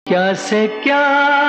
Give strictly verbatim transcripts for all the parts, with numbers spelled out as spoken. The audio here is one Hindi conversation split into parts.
क्या से क्या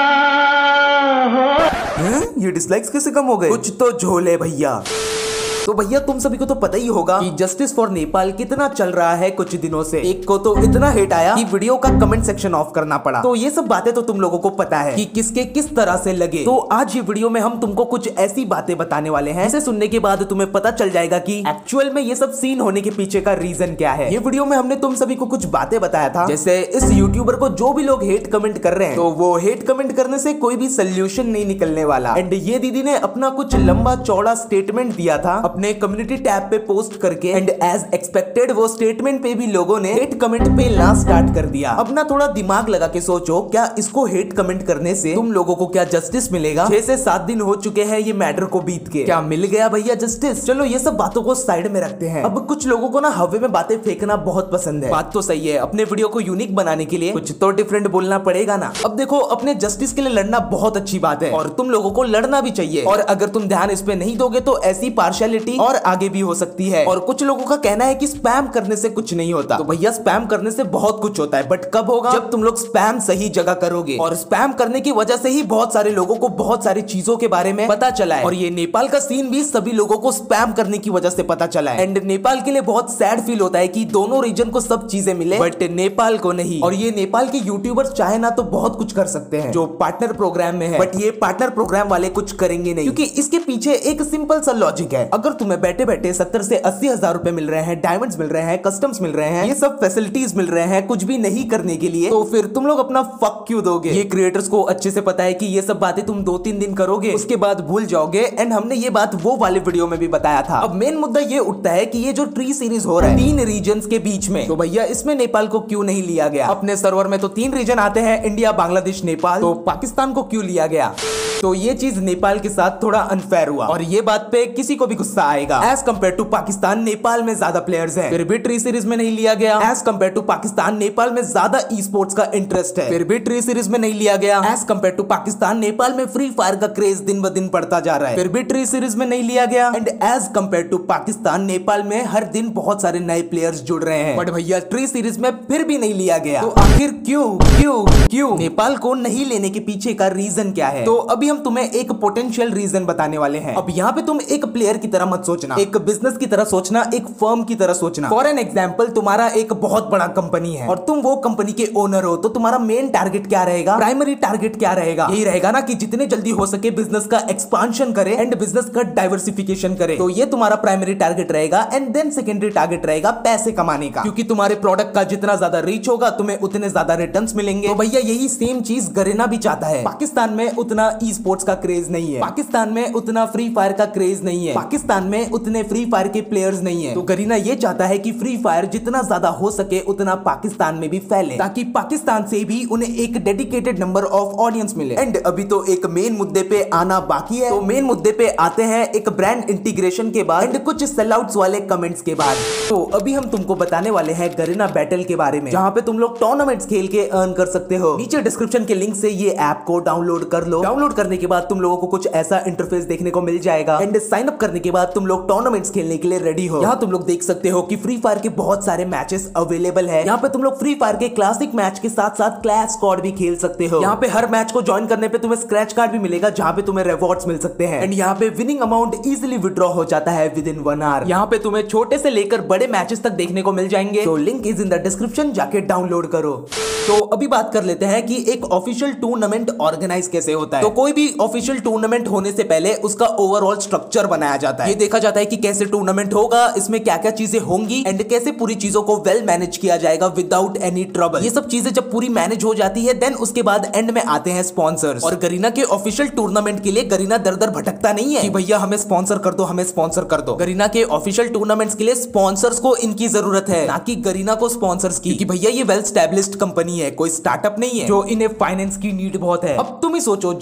हो। हैं? ये डिसलाइक्स कैसे कम हो गए? कुछ तो झोल है भैया। तो भैया तुम सभी को तो पता ही होगा कि जस्टिस फॉर नेपाल कितना चल रहा है कुछ दिनों से। एक को तो इतना हेट आया कि वीडियो का कमेंट सेक्शन ऑफ करना पड़ा। तो ये सब बातें तो तुम लोगों को पता है कि किसके किस तरह से लगे। तो आज ये वीडियो में हम तुमको कुछ ऐसी बातें बताने वाले हैं जिसे सुनने के बाद तुम्हें पता चल जाएगा कि एक्चुअल में ये सब सीन होने के पीछे का रीजन क्या है। ये वीडियो में हमने तुम सभी को कुछ बातें बताया था, जैसे इस यूट्यूबर को जो भी लोग हेट कमेंट कर रहे हैं तो वो हेट कमेंट करने से कोई भी सोल्यूशन नहीं निकलने वाला। एंड ये दीदी ने अपना कुछ लंबा चौड़ा स्टेटमेंट दिया था अपने कम्युनिटी टैब पे पोस्ट करके, एंड एज एक्सपेक्टेड वो स्टेटमेंट पे भी लोगों ने हेट कमेंट पे ला स्टार्ट कर दिया। अब ना थोड़ा दिमाग लगा के सोचो, क्या इसको हेट कमेंट करने से तुम लोगों को क्या जस्टिस मिलेगा? छह से सात दिन हो चुके हैं ये मैटर को बीत के, क्या मिल गया भैया जस्टिस? चलो ये सब बातों को साइड में रखते हैं। अब कुछ लोगों को ना हवा में बातें फेंकना बहुत पसंद है। बात तो सही है, अपने वीडियो को यूनिक बनाने के लिए कुछ तो डिफरेंट बोलना पड़ेगा ना। अब देखो, अपने जस्टिस के लिए लड़ना बहुत अच्छी बात है और तुम लोगों को लड़ना भी चाहिए, और अगर तुम ध्यान इस पे नहीं दोगे तो ऐसी पार्शियलिटी और आगे भी हो सकती है। और कुछ लोगों का कहना है कि स्पैम करने से कुछ नहीं होता। तो भैया स्पैम करने से बहुत कुछ होता है, बट कब होगा? जब तुम लोग स्पैम सही जगह करोगे। और स्पैम करने की वजह से ही बहुत सारे लोगों को बहुत सारी चीजों के बारे में पता चला है। और ये नेपाल का सीन भी सभी लोगों को स्पैम करने की वजह से पता चला है। एंड नेपाल के लिए बहुत सैड फील होता है कि दोनों रीजन को सब चीजें मिले बट नेपाल को नहीं। और ये नेपाल के यूट्यूबर्स चाहे ना तो बहुत कुछ कर सकते हैं जो पार्टनर प्रोग्राम में है, बट ये पार्टनर प्रोग्राम वाले कुछ करेंगे नहीं, क्योंकि इसके पीछे एक सिंपल सा लॉजिक है। अगर तुम्हें बैठे बैठे सत्तर से अस्सी हजार रुपए मिल रहे हैं, डायमंड्स मिल रहे हैं, कस्टम्स मिल रहे हैं, ये सब फैसिलिटीज मिल रहे हैं कुछ भी नहीं करने के लिए, तो फिर तुम लोग अपना फक क्यों दोगे? ये क्रिएटर्स को अच्छे से पता है कि ये सब बातें तुम दो तीन दिन करोगे उसके बाद भूल जाओगे। एंड हमने ये बात वो वाले वीडियो में भी बताया था। अब मेन मुद्दा ये उठता है कि ये जो ट्री सीरीज हो रहा है तीन रीजन के बीच में, तो भैया इसमें नेपाल को क्यों नहीं लिया गया? अपने सर्वर में तो तीन रीजन आते हैं, इंडिया, बांग्लादेश, नेपाल, तो पाकिस्तान को क्यों लिया गया? तो ये चीज नेपाल के साथ थोड़ा अनफेयर हुआ और ये बात पे किसी को भी गुस्सा आएगा। As compare to Pakistan, Nepal में ज्यादा प्लेयर्स हैं, फिर भी ट्री सीरीज में नहीं लिया गया। As compare to Pakistan, Nepal में ज्यादा ई स्पोर्ट्स का इंटरेस्ट है, फिर भी ट्री सीरीज में नहीं लिया गया। As compare to Pakistan, Nepal में फ्री फायर का क्रेज दिन ब दिन बढ़ता जा रहा है, फिर भी ट्री सीरीज में नहीं लिया गया। And as compare to Pakistan, Nepal में हर दिन बहुत सारे नए प्लेयर्स जुड़ रहे हैं, बट भैया ट्री सीरीज में फिर भी नहीं लिया गया। तो आखिर क्यों क्यों क्यों नेपाल को नहीं लेने के पीछे का रीजन क्या है? तो अभी हम तुम्हें एक पोटेंशियल रीजन बताने वाले हैं। अब यहाँ पे तुम एक प्लेयर की तरह मत सोचना, एक बिजनेस की तरह सोचना, एक फर्म की तरह सोचना। फॉर एन एग्जाम्पल, तुम्हारा एक बहुत बड़ा कंपनी है और तुम वो कंपनी के ओनर हो, तो तुम्हारा मेन टारगेट क्या रहेगा? प्राइमरी टारगेट क्या रहेगा? यही रहेगा ना कि जितने जल्दी हो सके बिजनेस का एक्सपांशन करे एंड बिजनेस का डाइवर्सिफिकेशन करे। तो ये तुम्हारा प्राइमरी टारगेट रहेगा। एंड देन सेकेंडरी टारगेट रहेगा पैसे कमाने का, क्योंकि तुम्हारे प्रोडक्ट का जितना ज्यादा रीच होगा तुम्हें उतने ज्यादा रिटर्न्स मिलेंगे। तो भैया यही सेम चीज गरीना भी चाहता है। पाकिस्तान में उतना ई स्पोर्ट्स का क्रेज नहीं है, पाकिस्तान में उतना फ्री फायर का क्रेज नहीं है, पाकिस्तान में उतने फ्री फायर के प्लेयर्स नहीं है। तो गरीना ये चाहता है कि फ्री फायर जितना ज्यादा हो सके उतना पाकिस्तान में भी फैले, ताकि पाकिस्तान से भी उन्हें एक डेडिकेटेड नंबर ऑफ ऑडियंस मिले। एंड अभी तो एक मेन मुद्दे पे आना बाकी है। तो मेन मुद्दे पे आते हैं एक ब्रांड इंटीग्रेशन के बाद एंड कुछ सेलआउट्स वाले कमेंट्स के बाद। तो अभी हम तुमको बताने वाले हैं गरीना बैटल के बारे में, जहां पे तुम लोग टूर्नामेंट्स खेल के अर्न कर सकते हो। नीचे डिस्क्रिप्शन के लिंक से ये ऐप को डाउनलोड कर लो। डाउनलोड करने के बाद तुम लोगों को कुछ ऐसा इंटरफेस देखने को मिल जाएगा एंड साइन अप करने के बाद तुम लोग टूर्नामेंट्स खेलने के लिए रेडी हो। यहाँ तुम लोग देख सकते हो कि फ्री फायर के बहुत सारे मैचेस अवेलेबल है। यहाँ पे तुम लोग फ्री फायर के क्लासिक मैच के साथ साथ क्लैश स्क्वाड भी खेल सकते हो। यहाँ पे हर मैच को ज्वाइन करने पे तुम्हें स्क्रैच कार्ड भी मिलेगा, जहाँ पे तुम्हें रिवॉर्ड्स मिल सकते हैं। एंड यहाँ पे विनिंग अमाउंट इजीली विड्रॉ हो जाता है विद इन वन आवर। यहाँ पे तुम्हें छोटे से लेकर बड़े मैचेस तक देखने को मिल जाएंगे। तो link is in the description, जाके डाउनलोड करो। तो अभी बात कर लेते हैं कि एक ऑफिशियल टूर्नामेंट ऑर्गेनाइज कैसे होता है। तो कोई भी ऑफिशियल टूर्नामेंट होने से पहले उसका ओवरऑल स्ट्रक्चर बनाया जाता है। ये देखा जाता है कि कैसे टूर्नामेंट होगा, इसमें क्या क्या चीजें होंगी एंड कैसे पूरी चीजों को वेल मैनेज किया जाएगा विदाउट एनी ट्रबल। ये सब चीजें जब पूरी मैनेज हो जाती है देन उसके बाद एंड में आते हैं स्पॉन्सर्स। और गरीना के ऑफिशियल टूर्नामेंट के लिए गरीना दर दर भटकता नहीं है कि भैया हमें स्पॉन्सर कर दो, हमें स्पॉन्सर कर दो। गरीना के ऑफिशियल टूर्नामेंट्स के लिए स्पॉन्सर्स को इनकी जरूरत है, ना कि गरीना को स्पॉन्सर्स की, कि भैया ये वेल स्टैब्लिश्ड कंपनी है, कोई स्टार्टअप नहीं है जो इन्हें फाइनेंस की नीड बहुत है। अब तुम ही सोचो, जब एक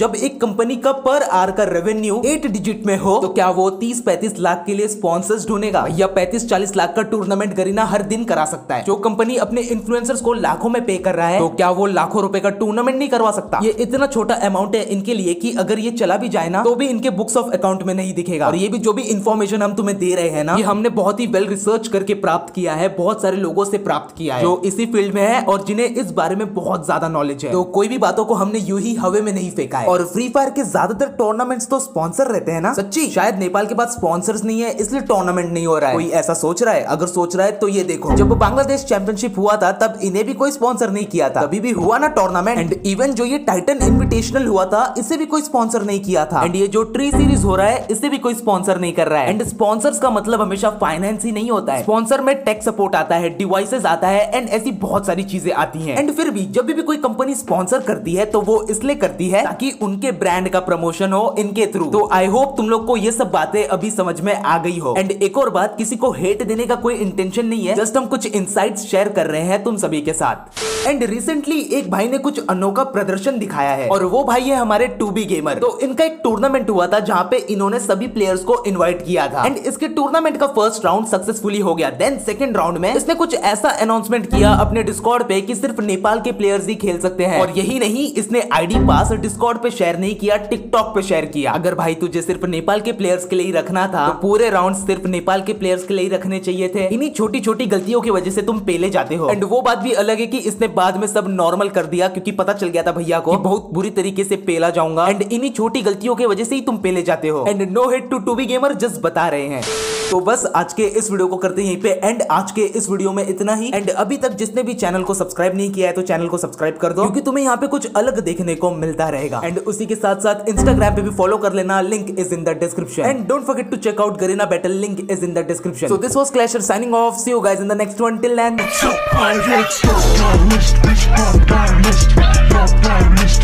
कंपनी का पर आर का रेवेन्यू एट डिजिट में हो तो क्या वो तीस पैंतीस लाख के लिए स्पॉन्सर्स ढूंढेगा? या पैंतीस चालीस लाख का टूर्नामेंट गरीना हर दिन करा सकता है। जो कंपनी अपने इन्फ्लुएंसर्स को लाखों में पे कर रहा है तो क्या वो लाखों रुपए का टूर्नामेंट नहीं करवा सकता? ये इतना छोटा अमाउंट है इनके लिए कि अगर ये चला भी जाए ना तो भी इनके बुक्स ऑफ अकाउंट में नहीं दिखेगा। और ये भी जो भी इंफॉर्मेशन हम तुम्हें दे रहे हैं ना, ये हमने बहुत ही वेल रिसर्च करके प्राप्त किया है, बहुत सारे लोगों से प्राप्त किया है जो इसी फील्ड में है और जिन्हें इस बारे में बहुत ज्यादा नॉलेज है। तो कोई भी बातों को हमने यूं ही हवा में नहीं फेंका है। और फ्री फायर के ज्यादातर टूर्नामेंट्स तो स्पॉन्सर रहते हैं ना। सच्ची शायद नेपाल के पास स्पॉन्सर्स नहीं है इसलिए टूर्नामेंट नहीं हो रहा है। कोई ऐसा सोच रहा है? अगर सोच रहा है तो ये देखो, जब बांग्लादेश चैंपियनशिप हुआ था तब इन्हें भी कोई स्पॉन्सर नहीं किया था, तभी भी हुआ ना टूर्नामेंट। एंड इवन जो ये टाइटन इनविटेशनल हुआ था इसे भी कोई स्पॉन्सर नहीं किया था। एंड ये जो ट्री सीरीज हो रहा है इसे भी कोई स्पॉन्सर नहीं कर रहा है। एंड स्पॉन्सर्स का मतलब हमेशा फाइनेंस ही नहीं होता है। स्पॉन्सर में टेक सपोर्ट आता है, डिवाइसेस आता है एंड ऐसी बहुत सारी चीजें आती हैं। एंड फिर भी जब भी कोई कंपनी स्पॉन्सर करती है तो वो इसलिए करती है ताकि उनके ब्रांड का प्रमोशन हो इनके थ्रू। तो आई होप तुम लोग को ये सब बातें अभी समझ में आ गई हो। एंड एक और बात, किसी को हेट देने का कोई इंटेंशन नहीं है, जस्ट हम कुछ इनसाइट्स शेयर कर रहे हैं तुम सभी के साथ। एंड रिसेंटली एक भाई ने कुछ अनोखा प्रदर्शन दिखाया है और वो भाई है हमारे टू बी गेमर। तो इनका एक टूर्नामेंट हुआ था जहां पे इन्होंने सभी प्लेयर्स को इनवाइट किया था। एंड इसके टूर्नामेंट का फर्स्ट राउंड सक्सेसफुली हो गया। देन सेकंड राउंड में इसने कुछ ऐसा अनाउंसमेंट किया अपने डिस्कॉर्ड पे कि सिर्फ नेपाल के प्लेयर्स ही खेल सकते हैं। और यही नहीं, इसने आईडी पास डिस्कॉर्ड पे शेयर नहीं किया, टिकटॉक पे शेयर किया। अगर भाई तुझे सिर्फ नेपाल के प्लेयर्स के लिए ही रखना था तो पूरे राउंड सिर्फ नेपाल के प्लेयर्स के लिए ही रखने चाहिए थे। इन्हीं छोटी छोटी गलतियों की वजह से तुम पेले जाते हो। एंड वो बात भी अलग है कि इसने बाद में सब नॉर्मल कर दिया क्योंकि पता चल गया था भैया को कि बहुत बुरी तरीके से पेला जाऊंगा। एंड इन्हीं छोटी गलतियों की वजह से ही तुम पेले जाते हो। And no hit to to be gamer, just बता रहे हैं। तो बस आज के इस वीडियो को करते हैं यहीं पे एंड। आज के इस वीडियो में इतना ही। एंड अभी तक जिसने भी चैनल को सब्सक्राइब नहीं किया है तो चैनल को सब्सक्राइब कर दो क्योंकि तुम्हें यहाँ पे कुछ अलग देखने को मिलता रहेगा। एंड उसी के साथ साथ इंस्टाग्राम पे भी फॉलो कर लेना, link is in the description. And don't forget to check out Garena battle, link is in the description. So this was Clasher signing off, see you guys in the next one, till then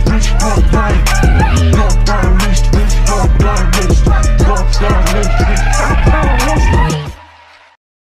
Rockstar list,